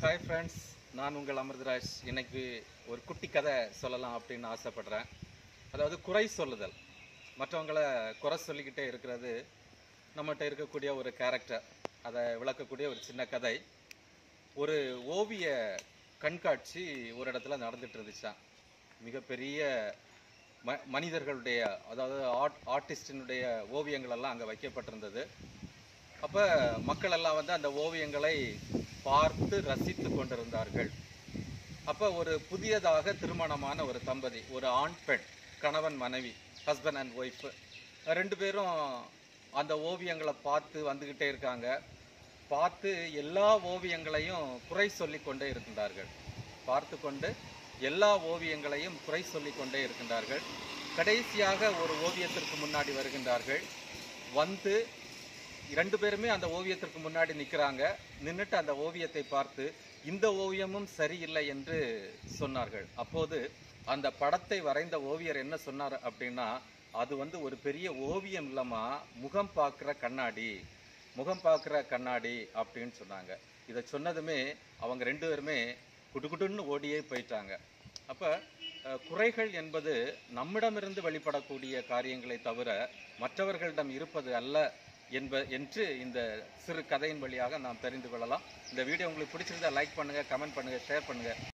Hi friends, நான் உங்கள் அமிர்தராஜ். இன்னைக்கு ஒரு குட்டி கதை சொல்லலாம் அப்படின்னு ஆசைப்படுறேன். அதாவது குறை சொல்லுதல், மற்றவங்களை குறை சொல்லிக்கிட்டே இருக்கிறது நம்மகிட்ட இருக்கக்கூடிய ஒரு கேரக்டர். அதை விளக்கக்கூடிய ஒரு சின்ன கதை. ஒரு ஓவிய கண்காட்சி ஒரு இடத்துல நடந்துட்டு இருந்துச்சான். மிகப்பெரிய மனிதர்களுடைய, அதாவது ஆர்டிஸ்டினுடைய ஓவியங்கள் எல்லாம் அங்கே வைக்கப்பட்டிருந்தது. அப்போ மக்கள் எல்லாம் வந்து அந்த ஓவியங்களை பார்த்து ரசித்து கொண்டிருந்தார்கள். அப்போ ஒரு புதியதாக திருமணமான ஒரு தம்பதி, ஒரு ஆண் பெண், கணவன் மனைவி, ஹஸ்பண்ட் அண்ட் ஒய்ஃப், ரெண்டு பேரும் அந்த ஓவியங்களை பார்த்து வந்துக்கிட்டே இருக்காங்க. பார்த்து எல்லா ஓவியங்களையும் குறை சொல்லி கொண்டே இருக்கின்றார்கள். பார்த்து கொண்டு எல்லா ஓவியங்களையும் குறை சொல்லி கொண்டே இருக்கின்றார்கள். கடைசியாக ஒரு ஓவியத்திற்கு முன்னாடி வருகின்றார்கள். வந்து ரெண்டு பேருமே அந்த ஓவியத்திற்கு முன்னாடி நிற்கிறாங்க. நின்றுட்டு அந்த ஓவியத்தை பார்த்து இந்த ஓவியமும் சரியில்லை என்று சொன்னார்கள். அப்போது அந்த படத்தை வரைந்த ஓவியர் என்ன சொன்னார் அப்படின்னா, அது வந்து ஒரு பெரிய ஓவியம் இல்லைம்மா, முகம் பார்க்குற கண்ணாடி, முகம் பார்க்குற கண்ணாடி அப்படின்னு சொன்னாங்க. இதை சொன்னதுமே அவங்க ரெண்டு பேருமே குடுகுடுன்னு ஓடியே போயிட்டாங்க. அப்போ குறைகள் என்பது நம்மிடமிருந்து வெளிப்படக்கூடிய காரியங்களை தவிர மற்றவர்களிடம் இருப்பது அல்ல என்று இந்த சிறு கதையின் வழியாக நாம் தெரிந்து கொள்ளலாம். இந்த வீடியோ உங்களுக்கு பிடிச்சிருந்தா லைக் பண்ணுங்கள், கமெண்ட் பண்ணுங்கள், ஷேர் பண்ணுங்கள்.